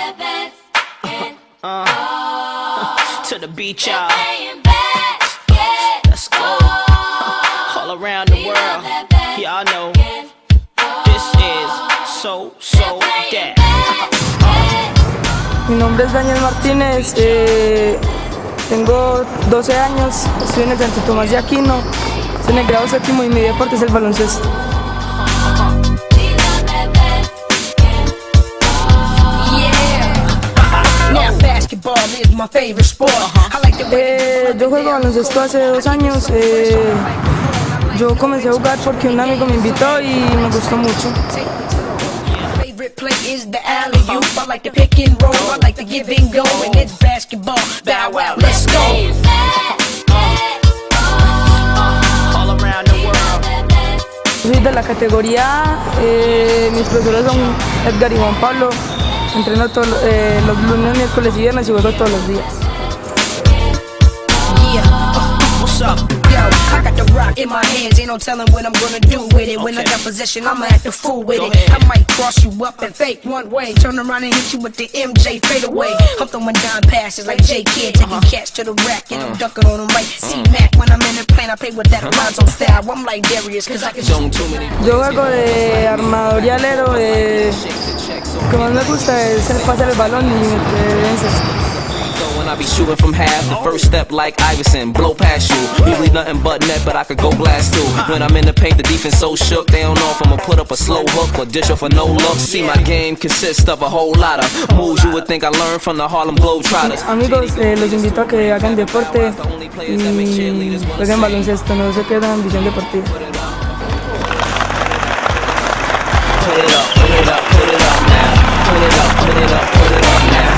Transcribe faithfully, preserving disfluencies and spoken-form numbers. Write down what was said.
Uh, to the beach, y'all. Let's go. All around the world. Y'all know this is so, so that. Mi nombre es Daniel Martínez, eh, tengo doce años, estoy en el Santo Tomás de Aquino, estoy en el grado séptimo y mi deporte es el baloncesto. Eh, yo juego baloncesto hace dos años, eh, yo comencé a jugar porque un amigo me invitó y me gustó mucho. Play is the alley-oop. I like to pick and roll. I like to give and go. And it's basketball. Bow wow, let's go. All around the world. Soy de la categoría A, eh, mis profesores son Edgar y Juan Pablo. Entreno todos eh, los lunes, miércoles y viernes y juego todos los días. What's up? I got the rock in my hands, ain't no telling what I'm gonna do with it. When I got possession, I'ma act a fool with it. I might cross you up and fake one way, turn around and hit you with the M J fade away. I'm throwing down passes like J Kidd, taking cats to the rack and I'm dunking on them like C-Mac. When I'm in the plane, I play with that Alonzo style. I'm like Darius, cause I can shoot too many. Yo juego de armador y alero, eh, lo que más me gusta es pasar el balón y meter en cestas. I be shooting from half, the first step like Iverson, blow past you. Usually nothing but net, but I could go blast too. When I'm in the paint, the defense so shook, they don't know if I'ma put up a slow hook or dish off for no look. See, my game consists of a whole lot of moves you would think I learned from the Harlem Globetrotters. Amigos, eh, los invito a que hagan deporte y jueguen baloncesto, no se quedan en visión deportiva. Put it up, put it up, put it up now. Put it up, put it up, put it up now.